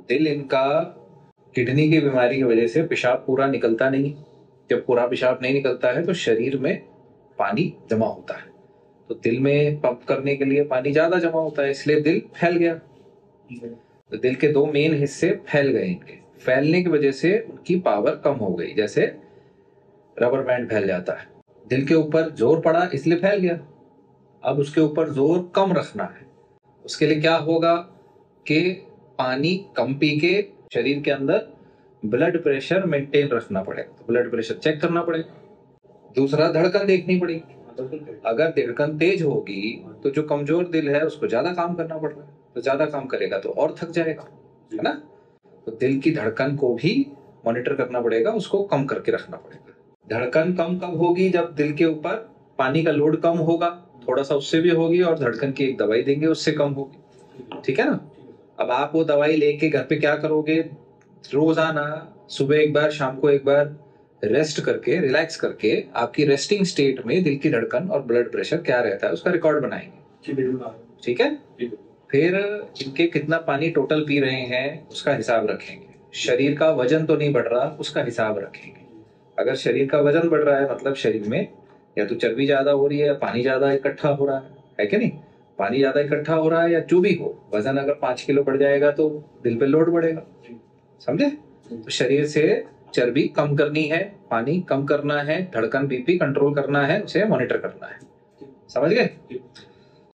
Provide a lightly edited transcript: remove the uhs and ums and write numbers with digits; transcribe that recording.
दिल इनका किडनी की बीमारी की वजह से पेशाब पूरा निकलता नहीं। जब पूरा पेशाब नहीं निकलता है तो शरीर में पानी जमा होता है, तो दिल में पंप करने के लिए पानी ज्यादा जमा होता है, इसलिए दिल फैल गया। तो दिल के दो मेन हिस्से फैल गए, इनके फैलने की वजह से उनकी पावर कम हो गई। जैसे रबर बैंड फैल जाता है, दिल के ऊपर जोर पड़ा इसलिए फैल गया। अब उसके ऊपर जोर कम रखना है, उसके लिए क्या होगा कि पानी कम पी के शरीर के अंदर ब्लड प्रेशर मेंटेन रखना पड़ेगा, तो ब्लड प्रेशर चेक करना पड़ेगा। दूसरा, धड़कन देखनी पड़ेगी। अगर धड़कन तेज होगी तो जो कमजोर दिल है उसको ज्यादा काम करना पड़ रहा है, तो ज्यादा काम करेगा तो और थक जाएगा, है ना। तो दिल की धड़कन को भी मॉनिटर करना पड़ेगा, उसको कम करके रखना पड़ेगा। धड़कन कम कब होगी? जब दिल के ऊपर पानी का लोड कम होगा, थोड़ा सा उससे भी होगी, और धड़कन की एक दवाई देंगे उससे कम होगी, ठीक है ना। अब आप वो दवाई लेके घर पे क्या करोगे? रोजाना सुबह एक बार, शाम को एक बार रेस्ट करके, रिलैक्स करके, आपकी रेस्टिंग स्टेट में दिल की धड़कन और ब्लड प्रेशर क्या रहता है उसका रिकॉर्ड बनाएंगे, ठीक है। फिर इनके कितना पानी टोटल पी रहे हैं उसका हिसाब रखेंगे। शरीर का वजन तो नहीं बढ़ रहा उसका हिसाब रखेंगे। अगर शरीर का वजन बढ़ रहा है मतलब शरीर में या तो चर्बी ज्यादा हो रही है या पानी ज्यादा इकट्ठा हो रहा है कि नहीं। पानी ज्यादा इकट्ठा हो रहा है या जो भी हो, वजन अगर 5 किलो बढ़ जाएगा तो दिल पे लोड बढ़ेगा, समझे। तो शरीर से चर्बी कम करनी है, पानी कम करना है, धड़कन बीपी कंट्रोल करना है, उसे मॉनिटर करना है, समझ गए।